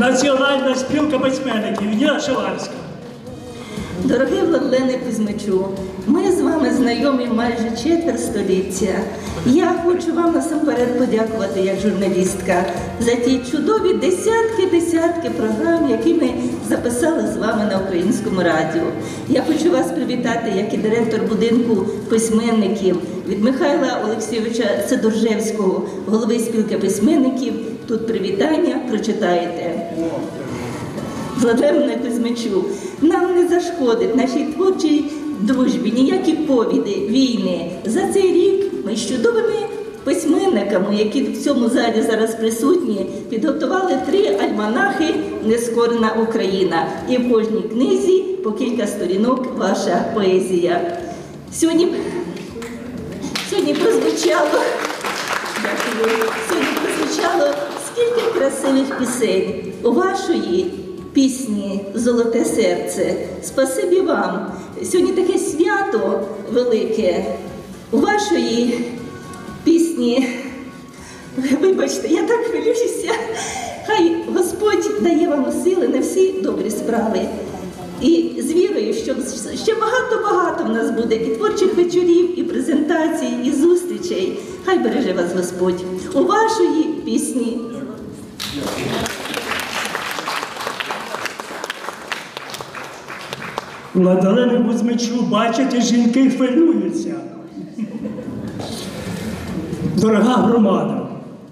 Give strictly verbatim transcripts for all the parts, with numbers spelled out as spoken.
Національна спілка письменників, Ніна Шиларська. Дорогий Владлене Кузьмичу, ми з вами знайомі майже четверть століття. Я хочу вам насамперед подякувати як журналістка за ті чудові десятки-десятки програм, які ми записали з вами на Українському радіо. Я хочу вас привітати, як і директор будинку письменників, від Михайла Олексійовича Сидоржевського, голови спілки письменників. Тут привітання прочитаєте. Владлене Кузьмичу, нам не зашкодить нашій творчій дружбі ніякі повіди, війни. За цей рік ми з чудовими письменниками, які в цьому залі зараз присутні, підготували три альманахи «Нескорена Україна». І в кожній книзі по кілька сторінок ваша поезія. Сьогодні, сьогодні прозвучало, дякую, сьогодні прозвучало скільки красивих пісень. У вашої пісні «Золоте серце». Спасибі вам. Сьогодні таке свято велике. У вашої пісні, вибачте, я так хвилююся, хай Господь дає вам сили на всі добрі справи. І з вірою, що ще багато-багато в нас буде і творчих вечорів, і презентацій, і зустрічей. Хай береже вас Господь. У вашої пісні. Владлене Кузьмичу, бачите, жінки хвилюються. Дорога громада,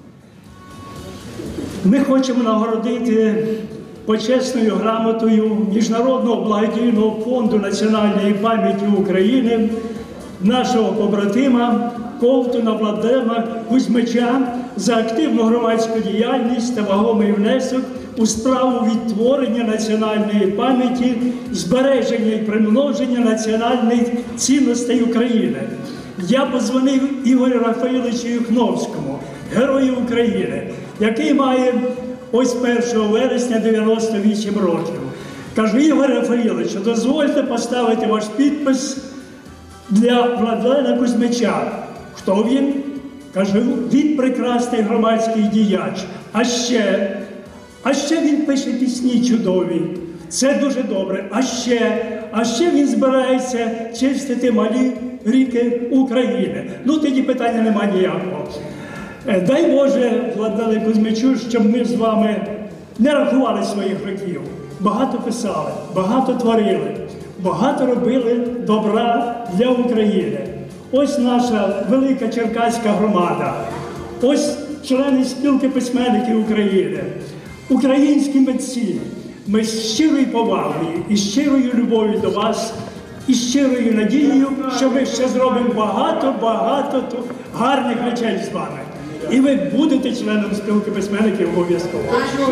ми хочемо нагородити почесною грамотою Міжнародного благодійного фонду національної пам'яті України нашого побратима Ковтуна Владлена Кузьмича за активну громадську діяльність та вагомий внесок у справу відтворення національної пам'яті, збереження і примноження національних цінностей України. Я подзвонив Ігорю Рафаїловичу Юхновському, герою України, який має ось першого вересня дев'яносто вісім років. Кажу: Ігор Рафаїловичу, дозвольте поставити ваш підпис для Владлена Кузьмича. Хто він? Кажу: він прекрасний громадський діяч. А ще, а ще він пише пісні чудові. Це дуже добре. А ще, а ще він збирається чистити малі ріки України. Ну, тоді питання нема ніякого. Дай Боже, Владлене Кузьмичу, щоб ми з вами не рахували своїх років. Багато писали, багато творили, багато робили добра для України. Ось наша велика черкаська громада, ось члени спілки письменників України, українські митці. Ми з щирою повагою і щирою любов'ю до вас, і щирою надією, що ми ще зробимо багато-багато гарних речей з вами. І ви будете членом спілки письменників обов'язково.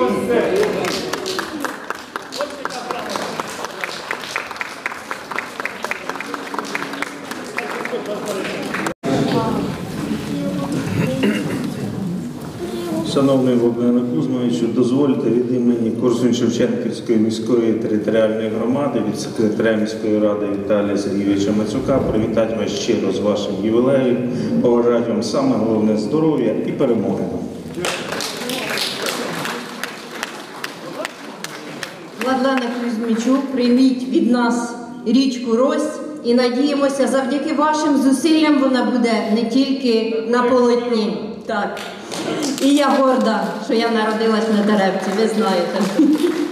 Шановний Владлене Кузьмичу, дозвольте від імені Корсунь-Шевченківської міської територіальної громади, від секретаря міської ради Віталія Сергійовича Мацюка привітати вас щиро з вашим ювілеєм, побажати вам саме головне здоров'я і перемоги. Владлене Кузьмичу, прийміть від нас річку Рось і надіємося, завдяки вашим зусиллям вона буде не тільки на полотні. Так. І я горда, що я народилась на Теребці, ви знаєте.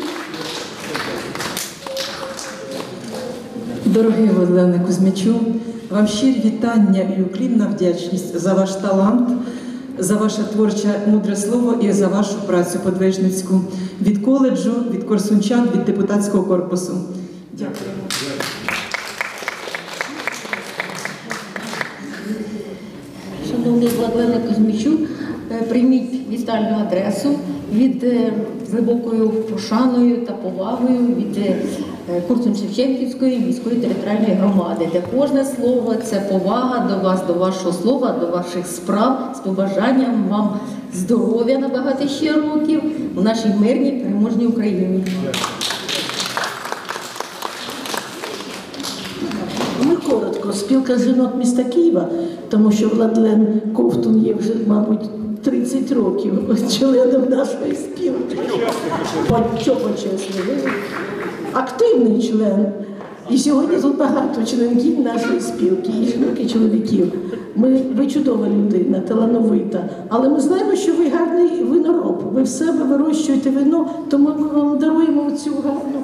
Дорогий Владлене Кузьмичу, вам щирі вітання і уклінна вдячність за ваш талант, за ваше творче мудре слово і за вашу працю подвижницьку від коледжу, від корсунчан, від депутатського корпусу. Дякуємо. Шановний Владлене Кузьмичу, прийміть вітальну адресу від глибокою пошаною та повагою від Корсунь-Шевченківської міської територіальної громади, де кожне слово – це повага до вас, до вашого слова, до ваших справ, з побажанням вам здоров'я на багато ще років в нашій мирній переможній Україні. Ми коротко спілка жінок міста Києва, тому що Владлен Ковтун є вже, мабуть, тридцять років членом нашої спілки. Що почесно, ви активний член. І сьогодні тут багато членків нашої спілки, і жінок, і чоловіків. Ми, ви чудова людина, талановита, але ми знаємо, що ви гарний винороб. Ви в себе вирощуєте вино, тому ми вам даруємо цю гарну.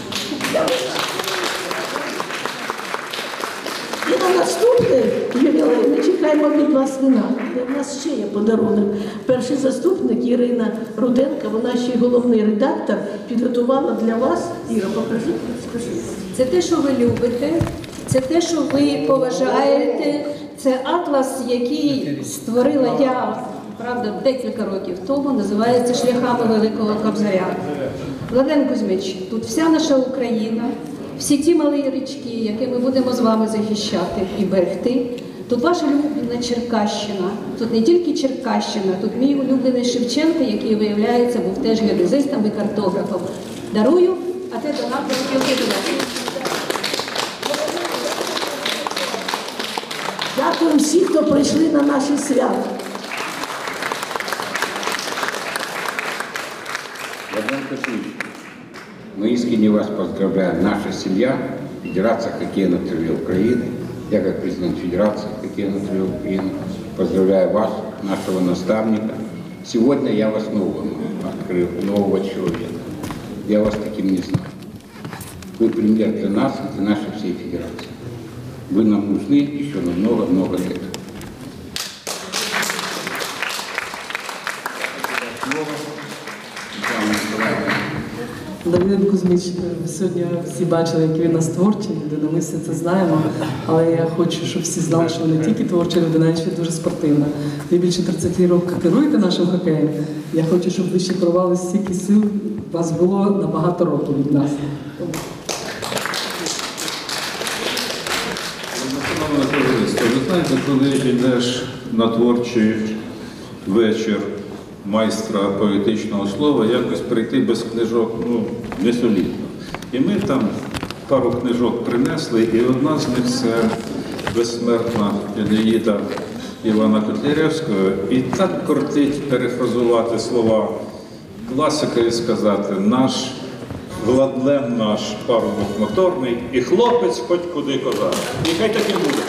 І на наступний ювілей ми чекаємо від вас вина. У нас ще є подарунок. Перший заступник Ірина Руденко, вона ще й головний редактор, підготувала для вас. Іра, покажи, скажи. Це те, що ви любите, це те, що ви поважаєте, це атлас, який створила я, правда, декілька років тому, називається «Шляхами Великого Кобзаря». Владлен Кузьмич, тут вся наша Україна, всі ті малі річки, які ми будемо з вами захищати і берегти. Тут ваша улюблена Черкащина, тут не тільки Черкащина, тут мій улюблений Шевченко, який, виявляється, був теж геодезистом і картографом. Дарую, а це до нас до спілки. Дякую всім, хто прийшли на наші свята. Владлен Кузьмич, мы искренне вас поздравляем. Наша семья, Федерация хоккея на траве Украины, я как президент Федерации хоккея на траве Украины, поздравляю вас, нашего наставника. Сегодня я вас новым открыл, нового человека. Я вас таким не знаю. Вы пример для нас и для нашей всей Федерации. Вы нам нужны еще на много-много лет. Давид Кузьмич, сьогодні всі бачили, які він у нас творчі людина, ми все це знаємо, але я хочу, щоб всі знали, що ви не тільки творча людина, а ще дуже спортивна. Ви більше тридцять років керуєте нашим хокеєм. Я хочу, щоб ви ще керували стільки сил, у вас було на багато років від нас. Шановне товариство, ви знаєте, коли йдеш на творчий вечір майстра поетичного слова, якось прийти без книжок, ну, не солідно. І ми там пару книжок принесли, і одна з них це безсмертна Енеїда Івана Котляревського. І так кортить перефразувати слова класика і сказати: наш Владлен, наш парубок моторний, і хлопець хоч куди козак. І хай так і буде.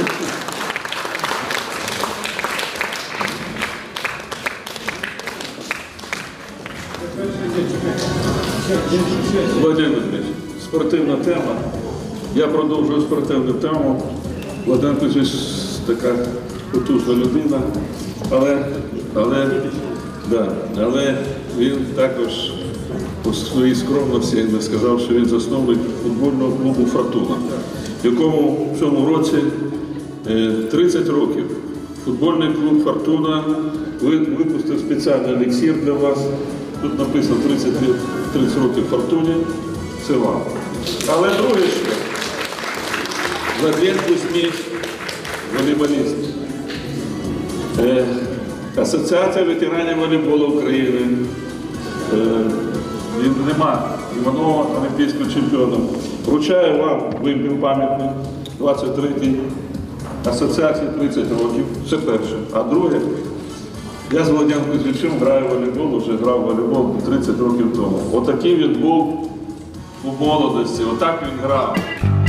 Владимир Ильич, спортивна тема. Я продовжую спортивну тему. Владимир Кузьмич така потужна людина, але, але, да, але він також у своїй скромності не сказав, що він засновник футбольного клубу «Фортуна», якому в цьому році тридцять років. Футбольний клуб «Фортуна» випустив спеціальний еліксир для вас. Тут написано тридцять років «Фортуні», це вам. Але друге ще, Владлен Кузьмич, волейболіст. Е, Асоціація ветеранів волейболу України. Е, він нема Іванова олімпійського чемпіона. Вручаю вам вимпів пам'ятник, двадцять третій. Асоціації тридцять років, це перше. А друге, я з Владимиром Кузьмичем граю в волейбол, вже грав в волейбол тридцять років тому. Отакий він був у молодості, отак він грав.